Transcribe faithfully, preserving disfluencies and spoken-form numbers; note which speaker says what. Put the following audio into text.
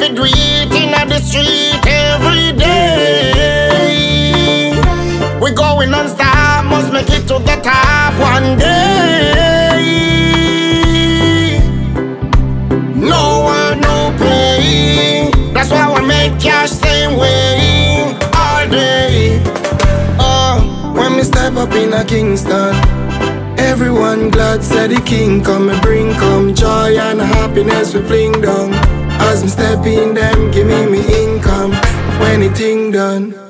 Speaker 1: we do it in the street every day. We going non-stop, must make it to the top one day. No work, no pay. That's why we make cash same way all day. Oh, when me step up in a Kingston, everyone glad, say the king come, me bring come joy and happiness we fling down. As me step in them, give me me income when the thing done.